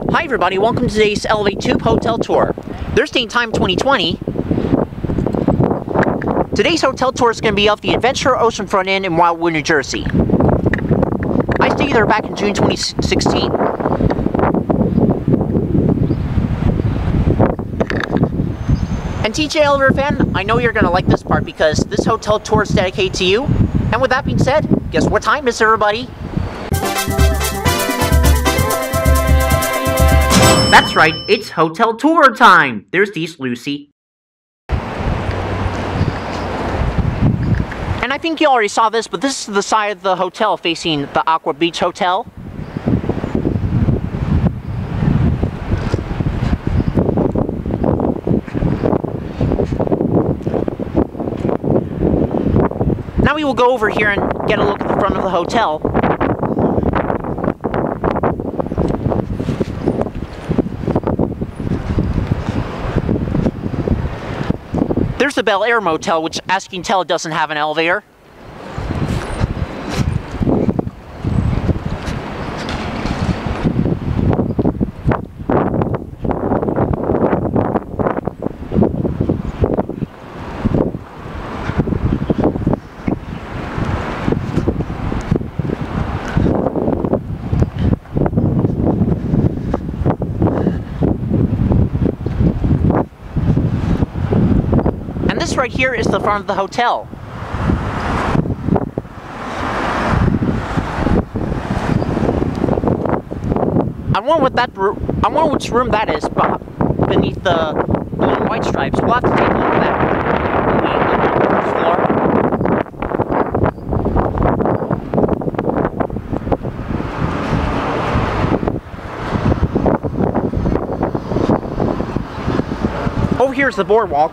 Hi everybody, welcome to today's Elevate Tube Hotel Tour. Thursday time 2020. Today's hotel tour is going to be of the Adventure Oceanfront Inn in Wildwood, New Jersey. I stayed there back in June 2016. And TJ Elevator fan, I know you're going to like this part because this hotel tour is dedicated to you. And with that being said, guess what time is it, everybody? That's right, it's hotel tour time! There's East Lucy. And I think you already saw this, but this is the side of the hotel facing the Aqua Beach Hotel. Now we will go over here and get a look at the front of the hotel. There's the Bel Air Motel, which, as you can tell, doesn't have an elevator. This right here is the front of the hotel. I wonder which room that is beneath the blue and white stripes. We'll have to take a look at that. Over here's the boardwalk.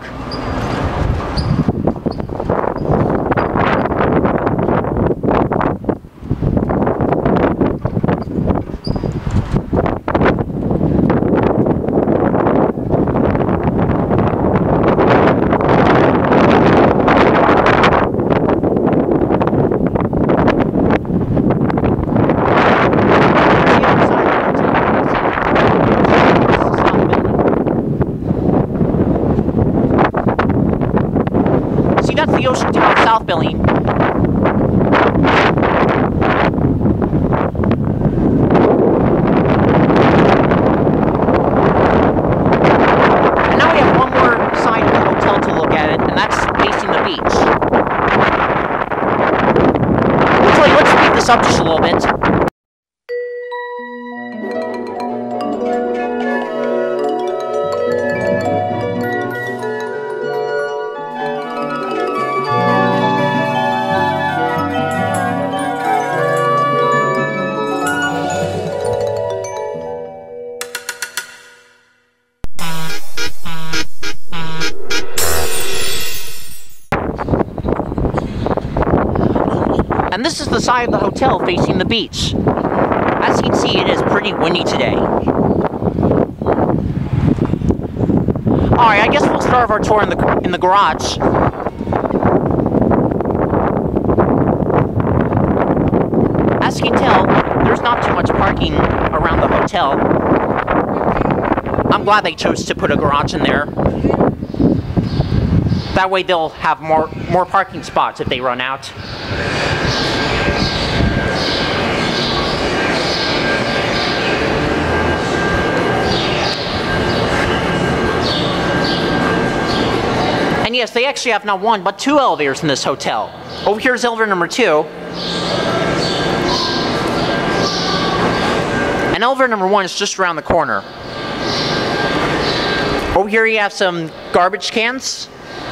That's the Ocean Tower South building. And now we have one more side of the hotel to look at it, and that's facing the beach. Actually, let's speed this up just a little bit. And this is the side of the hotel facing the beach. As you can see, it is pretty windy today. Alright, I guess we'll start our tour in the garage. As you can tell, there's not too much parking around the hotel. I'm glad they chose to put a garage in there. That way they'll have more parking spots if they run out. And yes, they actually have not one, but two elevators in this hotel. Over here is elevator number 2. And elevator number 1 is just around the corner. Over here you have some garbage cans.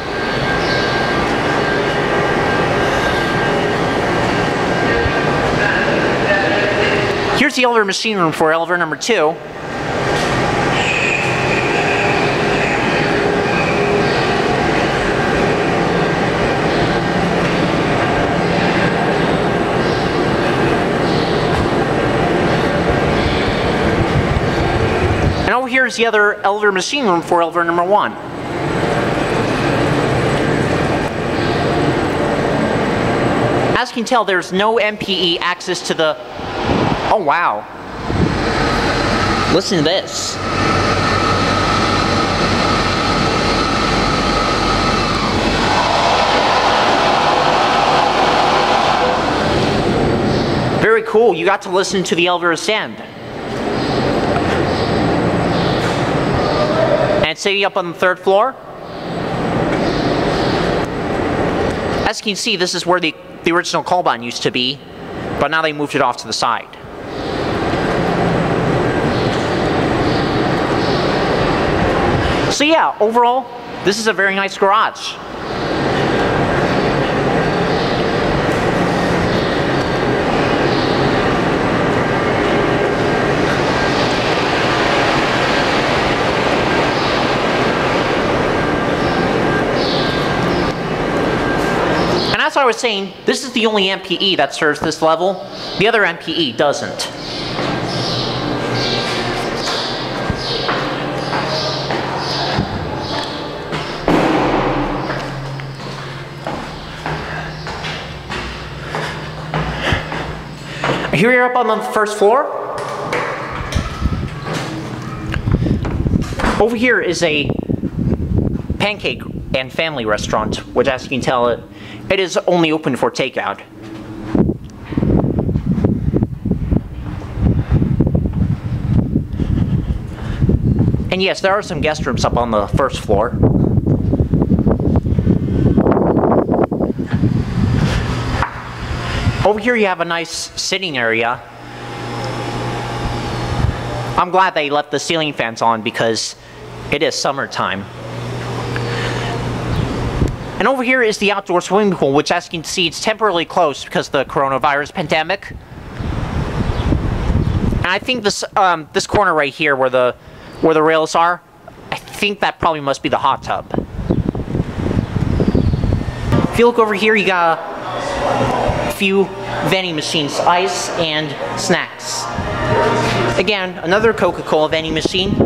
Here's the elevator machine room for elevator number 2. And over here is the other elevator machine room for elevator number 1. As you can tell, there's no MPE access to the... Oh, wow. Listen to this. Very cool. You got to listen to the elevator ascend. And sitting up on the 3rd floor. As you can see, this is where the original call button used to be, but now they moved it off to the side. So yeah, overall, this is a very nice garage. As I was saying, this is the only MPE that serves this level. The other MPE doesn't. Here we are up on the 1st floor. Over here is a pancake and family restaurant, which, as you can tell, it is only open for takeout. And yes, there are some guest rooms up on the 1st floor. Over here you have a nice sitting area. I'm glad they left the ceiling fans on because it is summertime. And over here is the outdoor swimming pool, which, as you can see, it's temporarily closed because of the coronavirus pandemic. And I think this this corner right here, where the rails are, I think that probably must be the hot tub. If you look over here, you got a few vending machines, ice and snacks. Again, another Coca-Cola vending machine.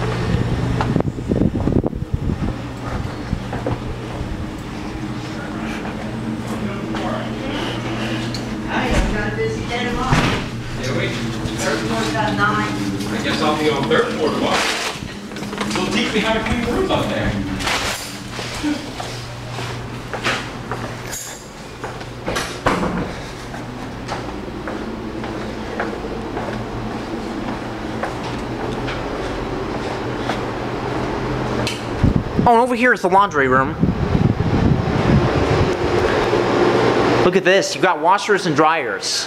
I guess I'll be on 3rd floor tomorrow. You'll teach me how to clean the roof up there. Oh, and over here is the laundry room. Look at this. You've got washers and dryers.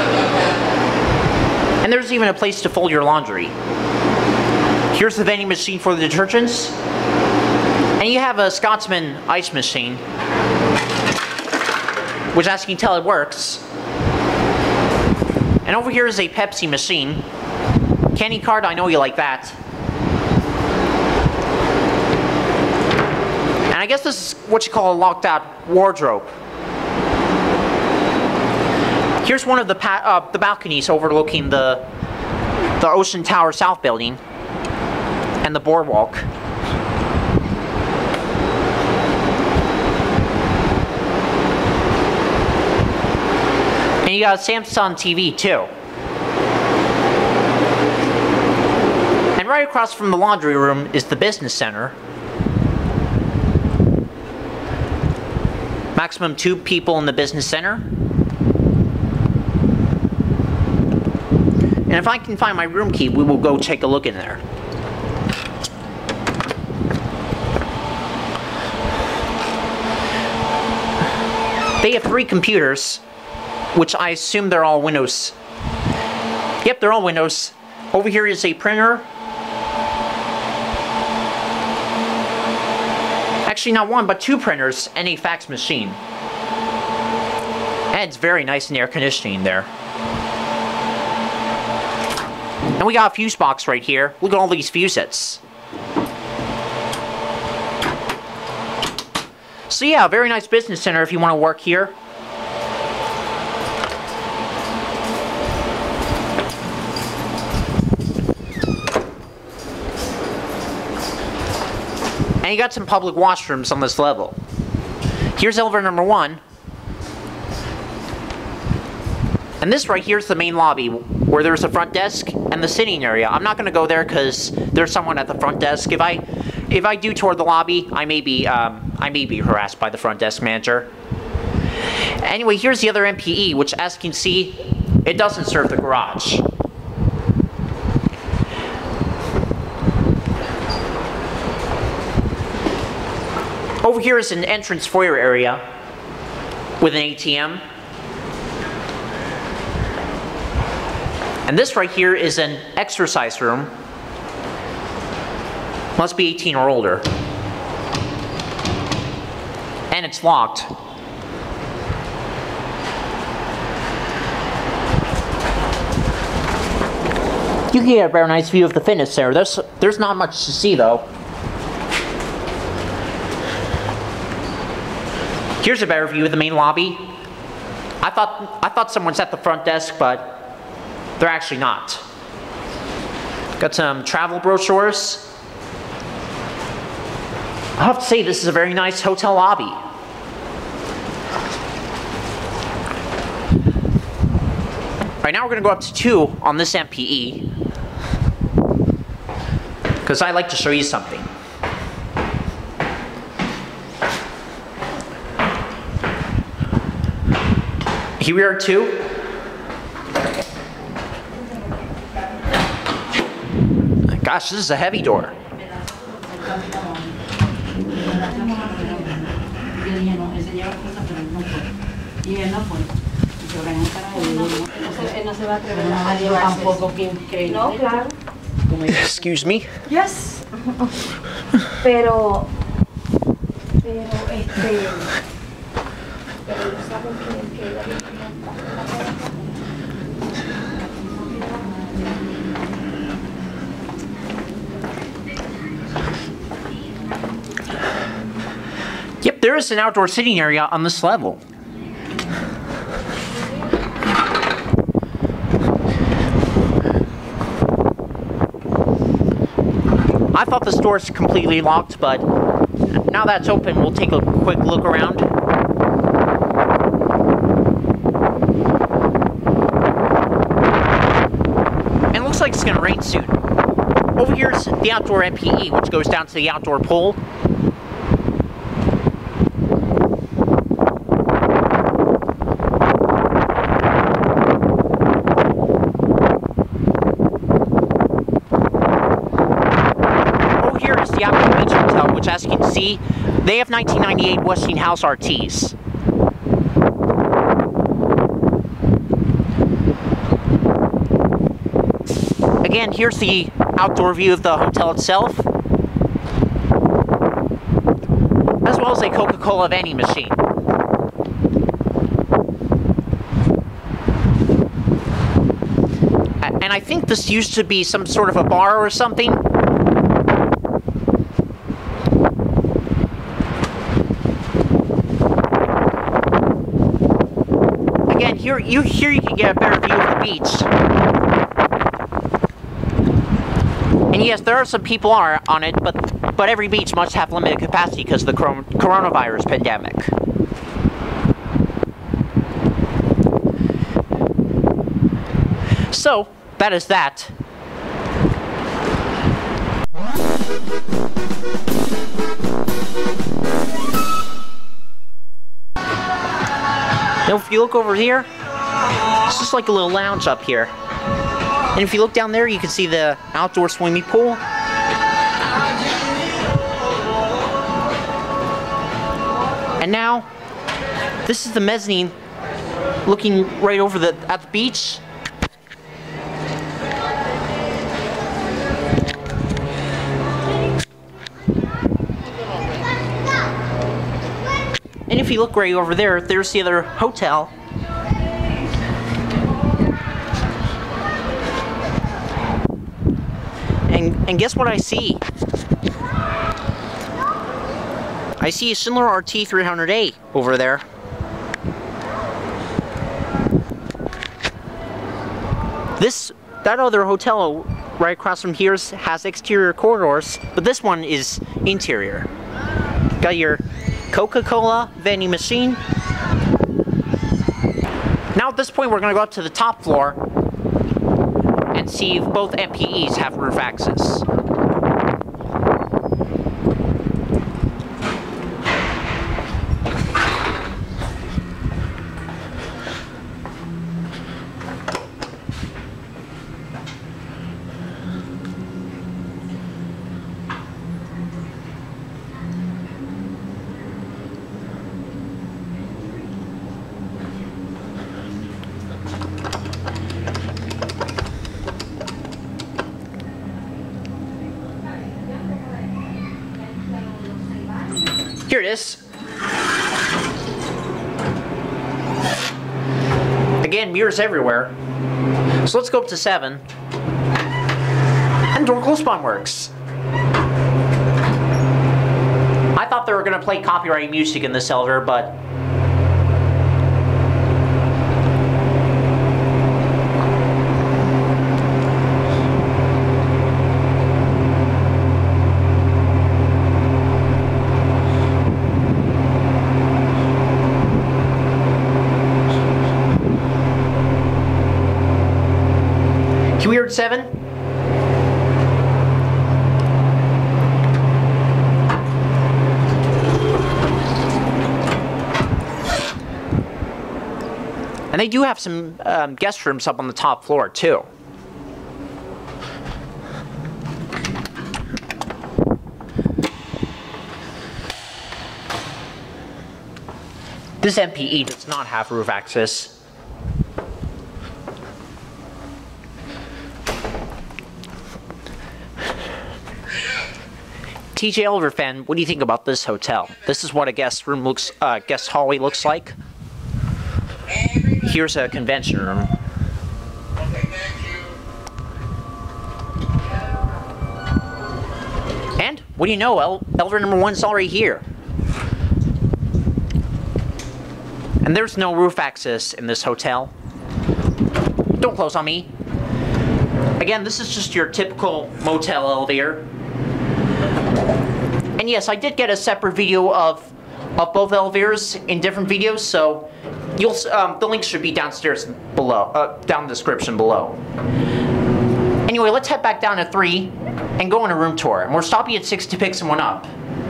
And there's even a place to fold your laundry. Here's the vending machine for the detergents. And you have a Scotsman ice machine, which, as you can tell, it works. And over here is a Pepsi machine. Candy card, I know you like that. And I guess this is what you call a locked out wardrobe. Here's one of the balconies overlooking the Ocean Tower South building and the boardwalk. And you got a Samsung TV too. And right across from the laundry room is the business center. Maximum 2 people in the business center. And if I can find my room key, we will go take a look in there. They have 3 computers, which I assume they're all Windows. Yep, they're all Windows. Over here is a printer. Actually, not 1, but 2 printers and a fax machine. And it's very nice and air conditioning there. And we got a fuse box right here. Look at all these fuses. So yeah, a very nice business center if you want to work here. And you got some public washrooms on this level. Here's elevator number 1. And this right here is the main lobby, where there's a front desk and the sitting area. I'm not going to go there because there's someone at the front desk. If I do tour the lobby, I may be harassed by the front desk manager. Anyway, here's the other MPE, which, as you can see, it doesn't serve the garage. Over here is an entrance foyer area with an ATM. And this right here is an exercise room. Must be 18 or older. And it's locked. You can get a very nice view of the fitness center. There's not much to see though. Here's a better view of the main lobby. I thought someone's at the front desk, but they're actually not. Got some travel brochures. I have to say, this is a very nice hotel lobby. Right now we're going to go up to 2 on this MPE, because I'd like to show you something. Here we are at 2. Gosh, this is a heavy door. Excuse me? Yes. Pero Yep, there is an outdoor sitting area on this level. I thought the store's completely locked, but now that it's open, we'll take a quick look around. And it looks like it's gonna rain soon. Over here is the outdoor MPE, which goes down to the outdoor pool. Which, as you can see, they have 1998 Westinghouse RTs. Again, here's the outdoor view of the hotel itself, as well as a Coca-Cola vending machine. And I think this used to be some sort of a bar or something. Here you can get a better view of the beach. And yes, there are some people on it, but every beach must have limited capacity because of the coronavirus pandemic. So, that is that. Now, if you look over here, it's just like a little lounge up here. And if you look down there, you can see the outdoor swimming pool. And now, this is the mezzanine looking right over at the beach. And if you look right over there, there's the other hotel. And guess what I see? I see a similar RT300A over there. That other hotel right across from here has exterior corridors, but this one is interior. Got your Coca-Cola vending machine. Now Now at this point we're going to go up to the top floor and see if both MPEs have roof access. Here it is. Again, mirrors everywhere. So let's go up to 7. And door close button works. I thought they were going to play copyrighted music in this elevator, but we heard 7? And they do have some guest rooms up on the top floor too. This MPE does not have roof access. TJ Oliver fan, what do you think about this hotel? This is what a guest room looks, guest hallway looks like. Here's a convention room. And what do you know? Elevator number 1's already here. And there's no roof access in this hotel. Don't close on me. Again, this is just your typical motel elevator. And yes, I did get a separate video of both elevators in different videos, so you'll the link should be downstairs below, down in the description below. Anyway, let's head back down to 3 and go on a room tour. And we're stopping at 6 to pick someone up.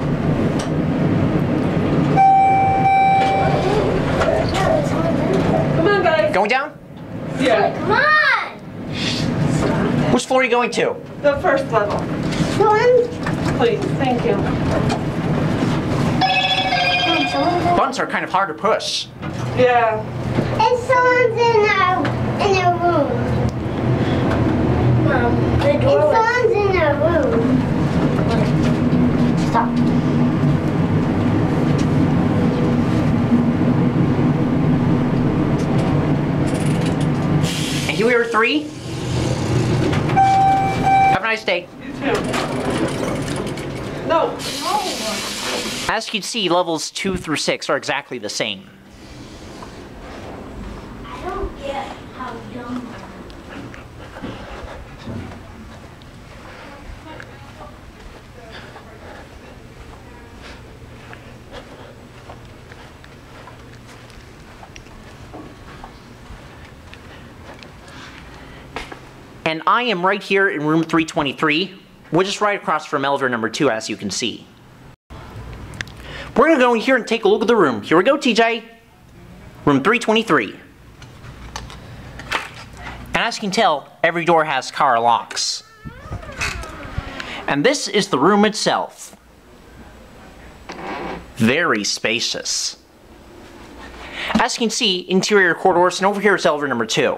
Come on, guys. Going down? Yeah. Come on! Which floor are you going to? The first level. Please, thank you. Buttons are kind of hard to push. Yeah. And someone's in a room. Mom, the door and someone's in a room. Stop. And here we are 3. Have a nice day. You too. No. As you can see, levels 2 through 6 are exactly the same. I don't get how dumb. And I am right here in room 323, which is right across from elevator number 2, as you can see. We're going to go in here and take a look at the room. Here we go, TJ. Room 323. And as you can tell, every door has car locks. And this is the room itself. Very spacious. As you can see, interior corridors, and over here is elevator number 2.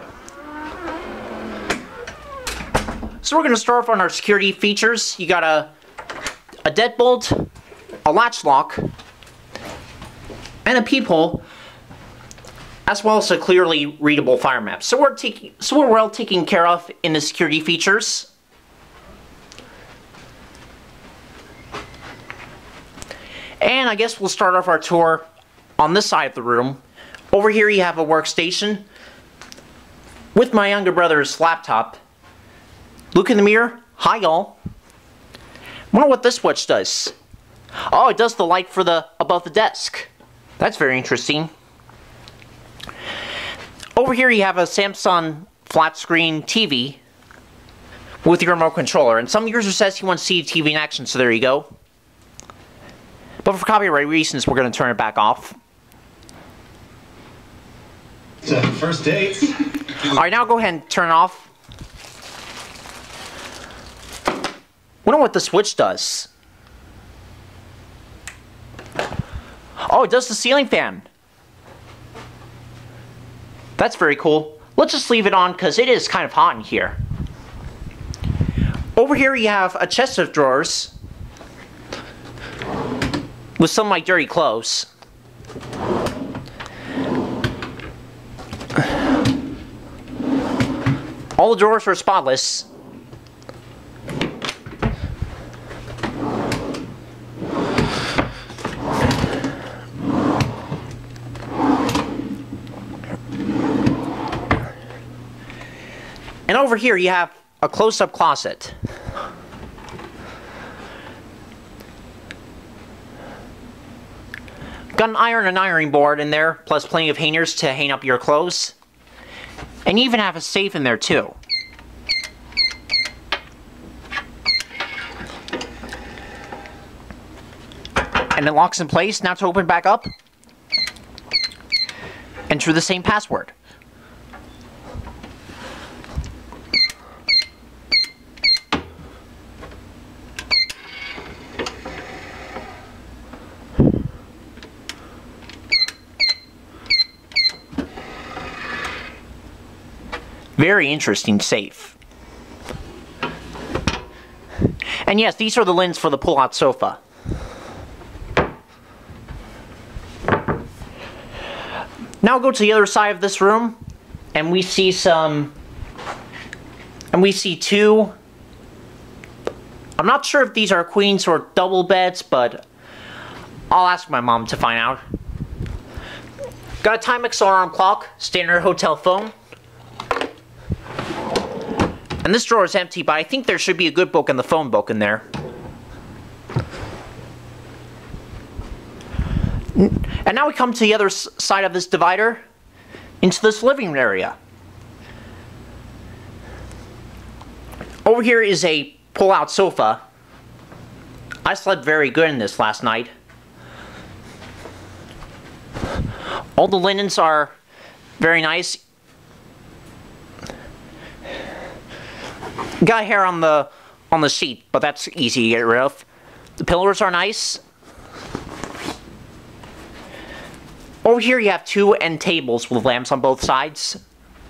So we're going to start off on our security features. You got a deadbolt, a latch lock, and a peephole, as well as a clearly readable fire map. So we're well taken care of in the security features. And I guess we'll start off our tour on this side of the room. Over here you have a workstation with my younger brother's laptop. Look in the mirror. Hi, y'all. Wonder what this switch does. Oh, it does the light for the above the desk. That's very interesting. Over here you have a Samsung flat screen TV with your remote controller. And some user says he wants to see TV in action, so there you go. But for copyright reasons, we're going to turn it back off. First date. Alright, now go ahead and turn it off. Wonder what the switch does. Oh, it does the ceiling fan. That's very cool. Let's just leave it on because it is kind of hot in here. Over here you have a chest of drawers with some of my dirty clothes. All the drawers are spotless. And over here you have a close-up closet. Got an iron and ironing board in there, plus plenty of hangers to hang up your clothes. And you even have a safe in there too. And it locks in place. Now to open back up, enter the same password. Very interesting safe. And yes, these are the linens for the pull-out sofa. Now go to the other side of this room, and we see two. I'm not sure if these are queens or double beds, but I'll ask my mom to find out. Got a Timex alarm clock, standard hotel phone. And this drawer is empty, but I think there should be a good book and the phone book in there. And now we come to the other side of this divider, into this living area. Over here is a pull-out sofa. I slept very good in this last night. All the linens are very nice. Got hair on the sheet, but that's easy to get rid of. The pillows are nice. Over here you have two end tables with lamps on both sides.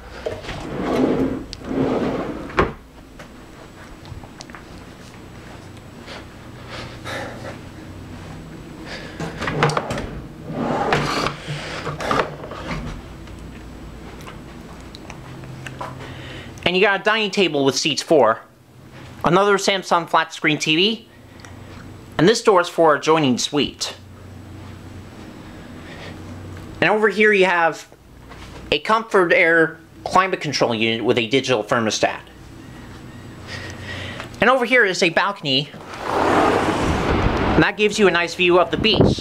And you got a dining table with seats 4. Another Samsung flat screen TV. And this door is for adjoining suite. And over here you have a Comfort Air climate control unit with a digital thermostat. And over here is a balcony. And that gives you a nice view of the beach.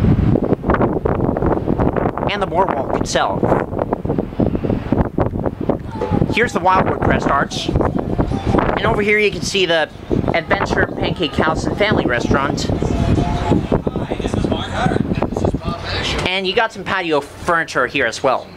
And the boardwalk itself. Here's the Wildwood Crest Arch. And over here you can see the Adventure Pancake House and Family Restaurant. And you got some patio furniture here as well.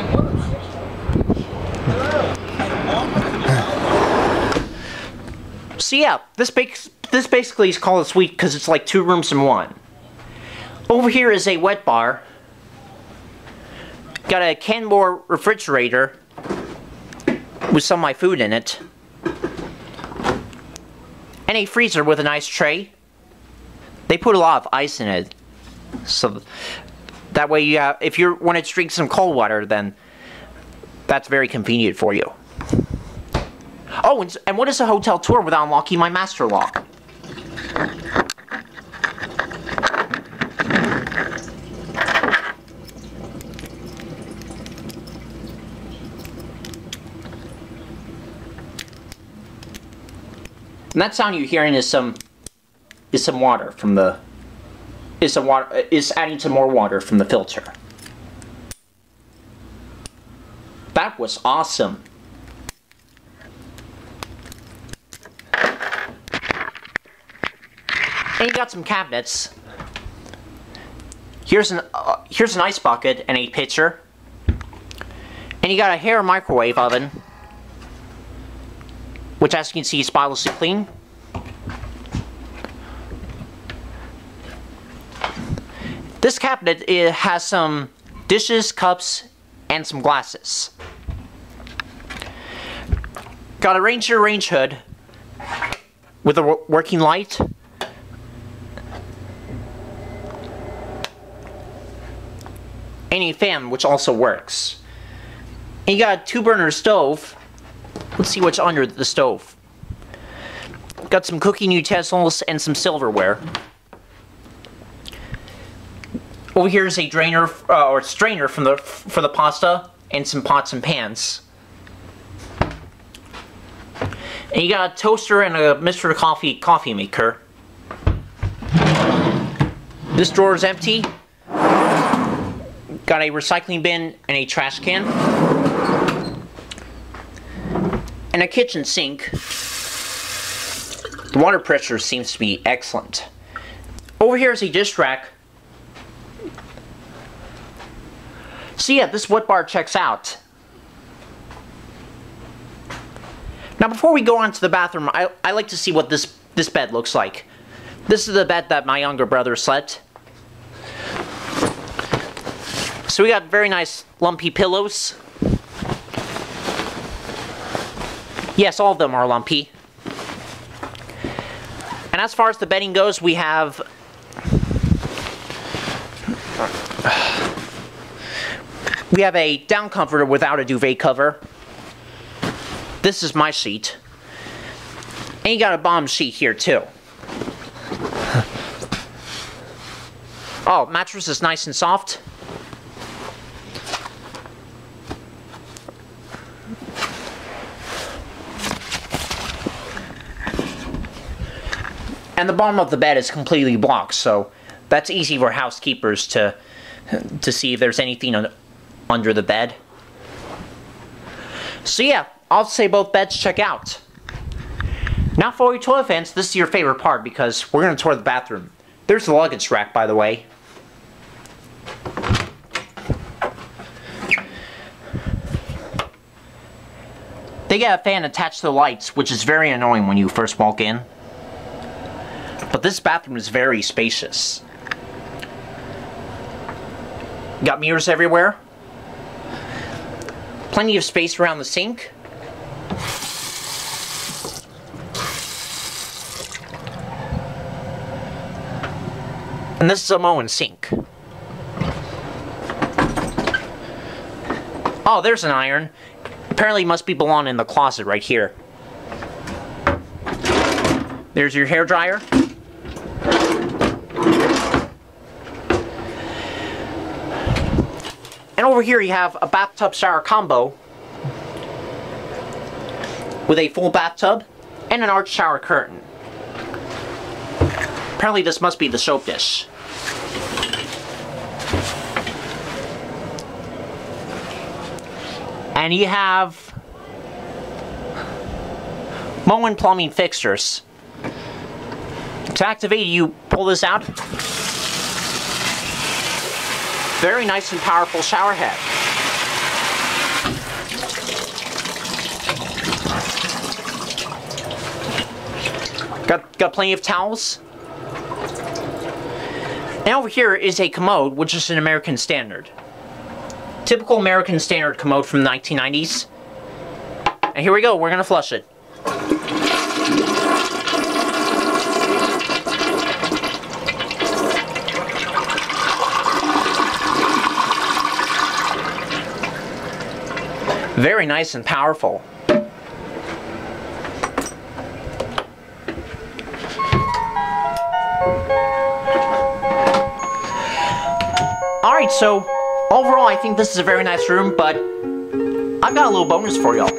So yeah, this basically is called a suite because it's like 2 rooms in 1. Over here is a wet bar. Got a Canmore refrigerator with some of my food in it. And a freezer with a nice tray. They put a lot of ice in it. So that way you have, if you wanted to drink some cold water, then that's very convenient for you. Oh, and what is a hotel tour without unlocking my master lock? And that sound you're hearing is some water from the is adding some more water from the filter. That was awesome. And you got some cabinets. Here's an ice bucket and a pitcher. And you got a hair microwave oven, which, as you can see, is spotlessly clean. This cabinet has some dishes, cups, and some glasses. Got a Ranger range hood with a working light. And a fan, which also works. And you got a 2-burner stove. Let's see what's under the stove. Got some cooking utensils and some silverware. Over here is a drainer or strainer for the pasta, and some pots and pans. And you got a toaster and a Mr. coffee maker. This drawer is empty. Got a recycling bin and a trash can. And a kitchen sink. The water pressure seems to be excellent. Over here is a dish rack. So yeah, this wood bar checks out. Now before we go on to the bathroom, I like to see what this bed looks like. This is the bed that my younger brother slept. So we got very nice lumpy pillows. Yes, all of them are lumpy. And as far as the bedding goes, we have a down comforter without a duvet cover. This is my sheet. And you got a bomb sheet here too. Oh, mattress is nice and soft. And the bottom of the bed is completely blocked, so that's easy for housekeepers to see if there's anything under the bed. So yeah, I'll say both beds check out. Now for your toilet fans, this is your favorite part because we're going to tour the bathroom. There's the luggage rack, by the way. They got a fan attached to the lights, which is very annoying when you first walk in. But this bathroom is very spacious. Got mirrors everywhere. Plenty of space around the sink. And this is a Moen sink. Oh, there's an iron. Apparently must be belong in the closet right here. There's your hairdryer. And over here you have a bathtub shower combo with a full bathtub and an arched shower curtain. Apparently this must be the soap dish. And you have Moen plumbing fixtures. To activate, you pull this out. Very nice and powerful shower head. Got plenty of towels. And over here is a commode, which is an American standard. Typical American standard commode from the 1990s. And here we go, we're gonna flush it. Very nice and powerful. Alright, so overall I think this is a very nice room, but I've got a little bonus for y'all.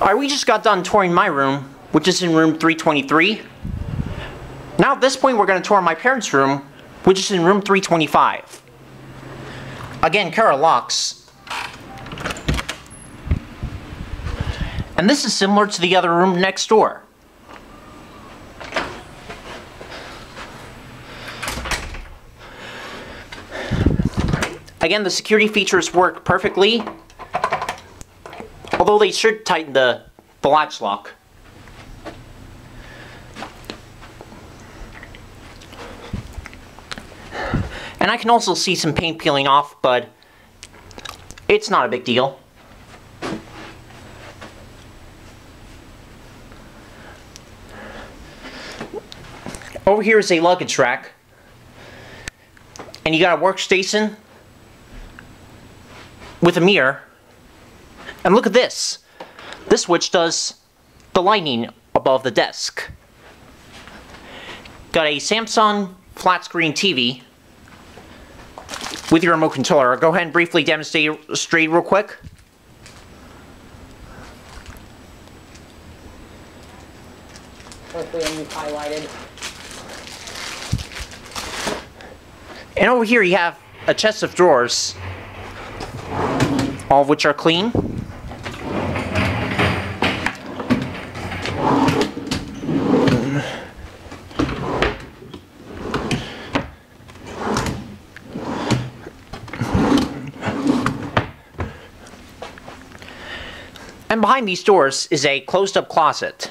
Alright, we just got done touring my room, which is in room 323. Now at this point we're going to tour my parents' room, which is in room 325. Again, Kara locks. And this is similar to the other room next door. Again, the security features work perfectly, although they should tighten the latch lock. And I can also see some paint peeling off, but it's not a big deal. Over here is a luggage rack, and you got a workstation with a mirror. And look at this. This switch does the lighting above the desk. Got a Samsung flat screen TV with your remote controller. I'll go ahead and briefly demonstrate real quick. Hopefully I'm highlighted. And over here you have a chest of drawers, all of which are clean. And behind these doors is a closed-up closet.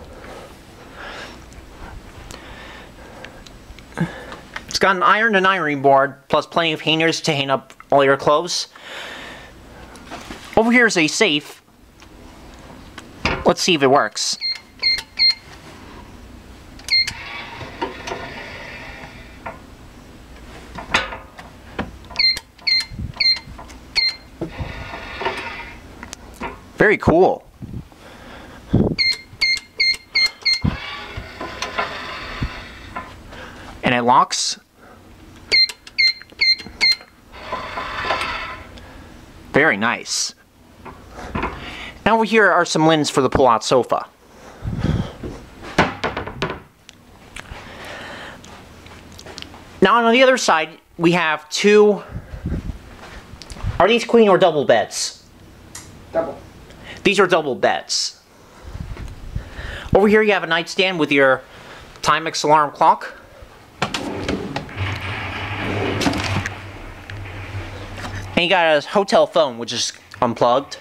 It's got an iron and ironing board, plus plenty of hangers to hang up all your clothes. Over here is a safe. Let's see if it works. Very cool. And it locks. Very nice. And over here are some linens for the pull-out sofa. Now on the other side, we have two... Are these queen or double beds? Double. These are double beds. Over here you have a nightstand with your Timex alarm clock. And you got a hotel phone, which is unplugged.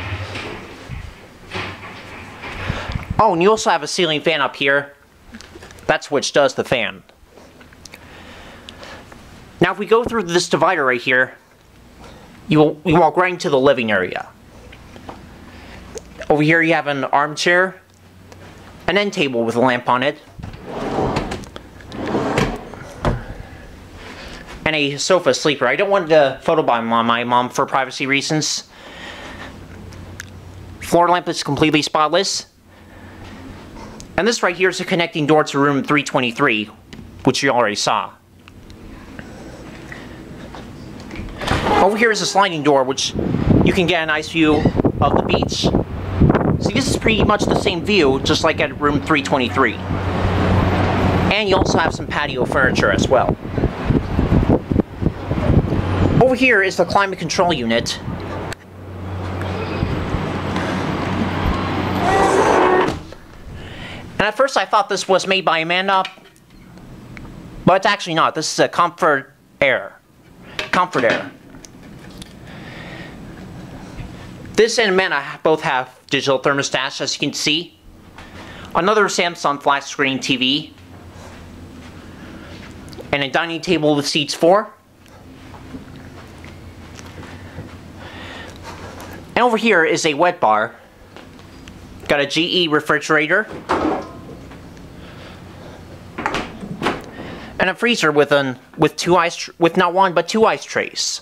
Oh, and you also have a ceiling fan up here. That's which does the fan. Now if we go through this divider right here, you walk right into the living area. Over here you have an armchair, an end table with a lamp on it, and a sofa sleeper. I don't want to photobomb my mom for privacy reasons. Floor lamp is completely spotless. And this right here is a connecting door to room 323, which you already saw. Over here is a sliding door, which you can get a nice view of the beach. See, this is pretty much the same view, just like at room 323. And you also have some patio furniture as well. Over here is the climate control unit. And at first I thought this was made by Amanda, but it's actually not. This is a Comfort Air. Comfort Air. This and Amanda both have digital thermostats, as you can see. Another Samsung flat screen TV. And a dining table with seats 4. And over here is a wet bar. Got a GE refrigerator. And a freezer with not one but 2 ice trays.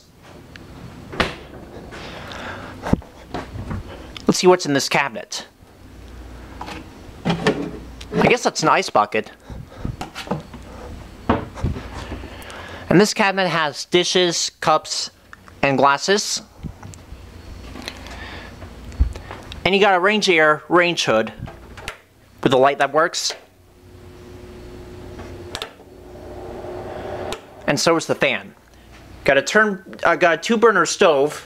Let's see what's in this cabinet. I guess that's an ice bucket. And this cabinet has dishes, cups, and glasses. And you got a range air range hood with a light that works. And so is the fan. Got a 2-burner stove.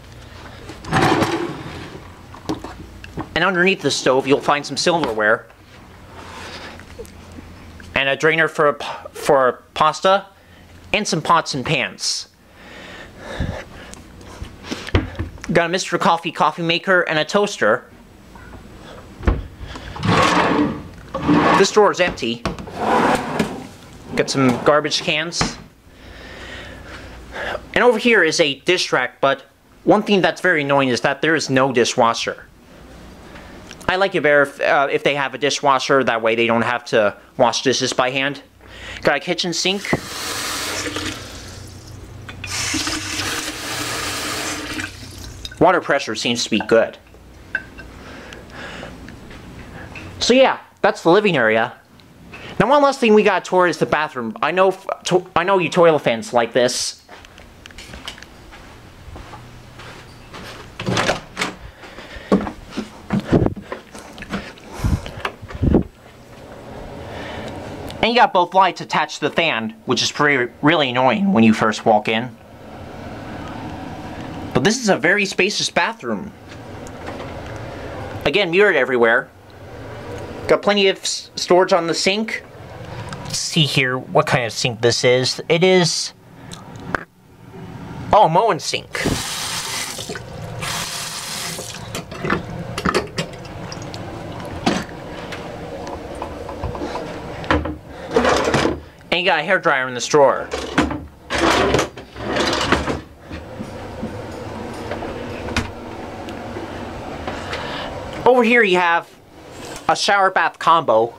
And underneath the stove you'll find some silverware. And a drainer for pasta. And some pots and pans. Got a Mr. Coffee maker and a toaster. This drawer is empty. Got some garbage cans. And over here is a dish rack, but one thing that's very annoying is that there is no dishwasher. I like it better if they have a dishwasher, that way they don't have to wash dishes by hand. Got a kitchen sink. Water pressure seems to be good. So yeah, that's the living area. Now one last thing we got to tour is the bathroom. I know you toilet fans like this. And you got both lights attached to the fan, which is really annoying when you first walk in. But this is a very spacious bathroom. Again, mirrored everywhere. Got plenty of storage on the sink. Let's see here what kind of sink this is. It is... oh, Moen sink. And you got a hairdryer in this drawer. Over here you have a shower bath combo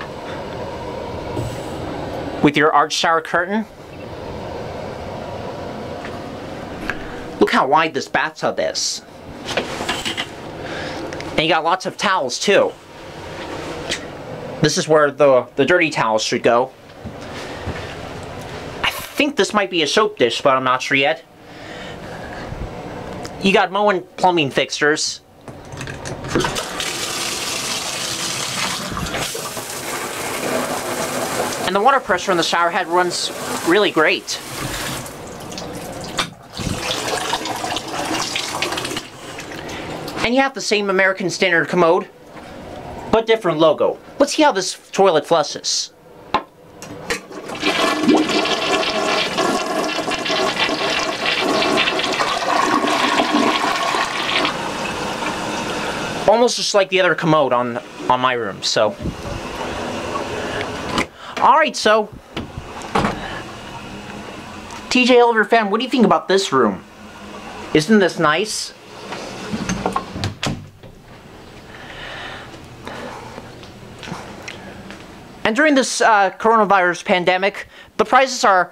with your arched shower curtain. Look how wide this bathtub is. And you got lots of towels too. This is where the dirty towels should go. I think this might be a soap dish, but I'm not sure yet. You got Moen plumbing fixtures. And the water pressure in the shower head runs really great. And you have the same American Standard commode, but different logo. Let's see how this toilet flushes. Almost just like the other commode on my room, so. Alright, so. TJ Oliver fan, what do you think about this room? Isn't this nice? And during this coronavirus pandemic, the prices are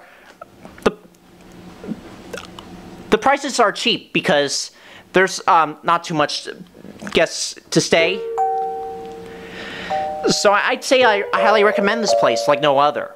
cheap because there's not too much guests to stay. So I'd say I highly recommend this place like no other.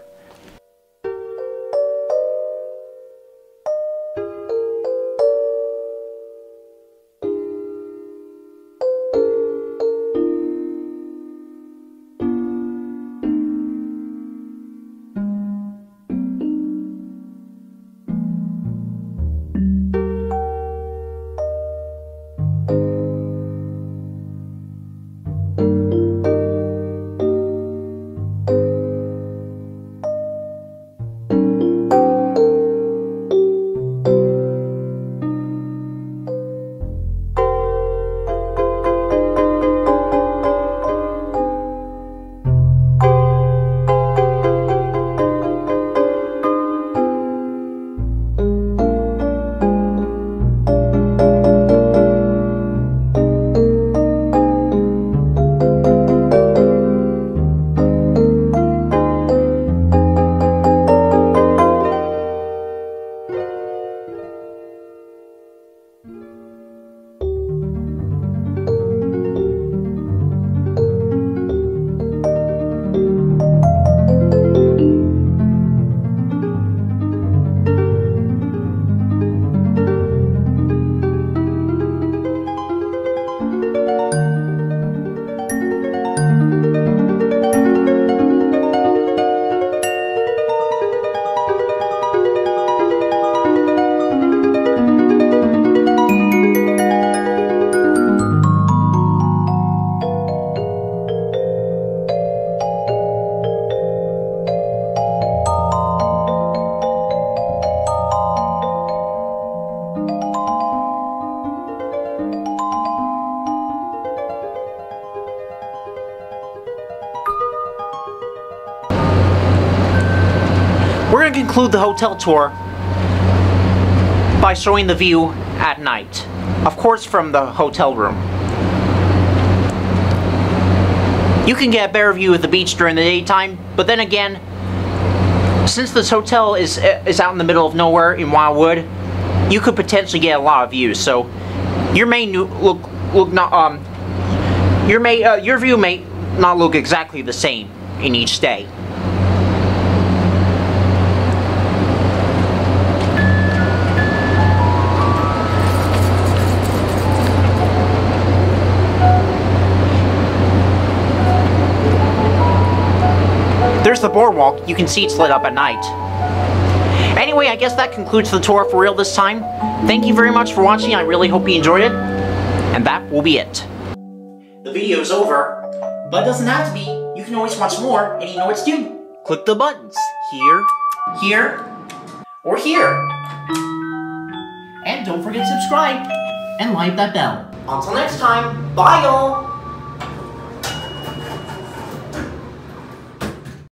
going to conclude the hotel tour by showing the view at night. Of course, from the hotel room. You can get a better view of the beach during the daytime, but then again, since this hotel is out in the middle of nowhere in Wildwood, you could potentially get a lot of views. So your view may not look exactly the same in each day. There's the boardwalk. You can see it's lit up at night. Anyway, I guess that concludes the tour for real this time. Thank you very much for watching. I really hope you enjoyed it. And that will be it. The video is over, but it doesn't have to be. You can always watch more, and you know what to do. Click the buttons. Here, here, or here. And don't forget to subscribe and light that bell. Until next time, bye y'all!